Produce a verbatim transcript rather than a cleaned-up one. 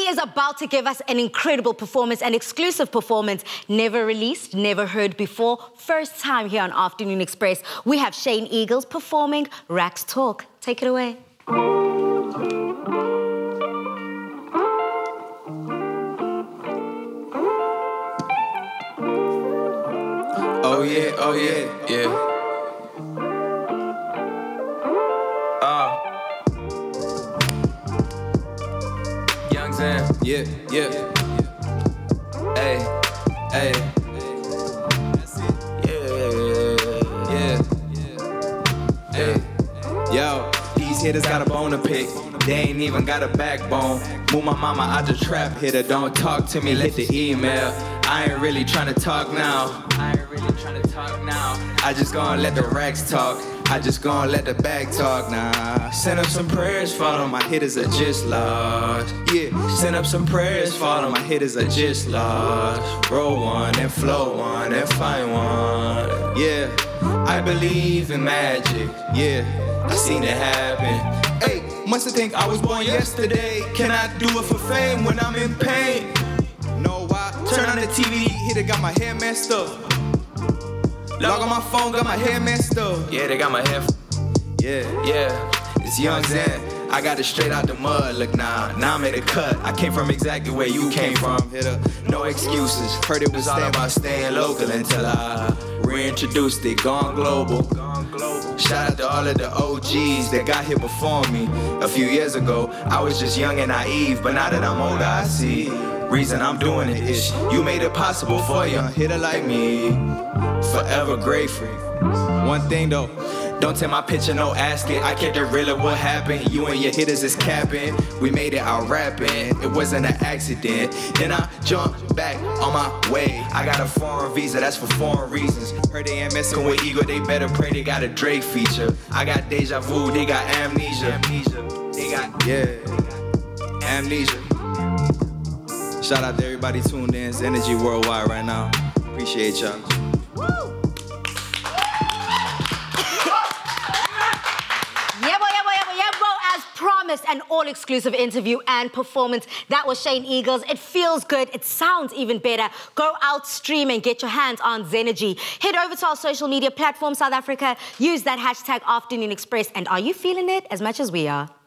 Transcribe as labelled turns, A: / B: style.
A: is about to give us an incredible performance, an exclusive performance, never released, never heard before, first time here on Afternoon Express. We have Shane Eagles performing Rax Talk. Take it away.
B: Oh yeah, oh yeah, yeah. Uh. Young Zan, yeah, yeah. Hey, hey. Yeah, yeah. Hey, yo, these hitters got a bone to pick. They ain't even got a backbone. Move my mama out the trap hitter. Don't talk to me, let the email. I ain't really tryna talk now. I ain't really tryna talk now. I just gonna let the racks talk. I just gonna let the bag talk now. Send up some prayers, follow my hitters are just lost. Yeah, send up some prayers, follow my hitters are just lost. Roll one and flow one and find one. Yeah, I believe in magic. Yeah, I seen it happen. Hey, must think I was born yesterday. Can I do it for fame when I'm in pain? No, why? Turn on the T V, hitter got my hair messed up. Log on my phone, got my hair messed up. Yeah, they got my hair. Yeah, yeah. It's Young Zan. I got it straight out the mud. Look now, now I made a cut. I came from exactly where you came from. Hitter, no excuses. Heard it was all about staying local until I reintroduced it. Gone global. Shout out to all of the O Gs that got here before me. A few years ago, I was just young and naive, but now that I'm older, I see. Reason I'm doing it is you made it possible for a young hitter like me. Forever grateful. One thing though, don't take my picture, no ask it. I kept it real of what happened. You and your hitters is capping. We made it out rapping. It wasn't an accident. Then I jumped back on my way. I got a foreign visa, that's for foreign reasons. Heard they ain't messing with ego, they better pray they got a Drake feature. I got deja vu, they got amnesia. Amnesia. They got, yeah, amnesia. Shout out to everybody tuned in. It's Energy Worldwide right now. Appreciate y'all.
A: Woo! Yebo, yebo, yebo, yebo. As promised, an all-exclusive interview and performance. That was Shane Eagles. It feels good. It sounds even better. Go out, stream, and get your hands on XENERGY. Head over to our social media platform, South Africa. Use that hashtag Afternoon Express. And are you feeling it as much as we are?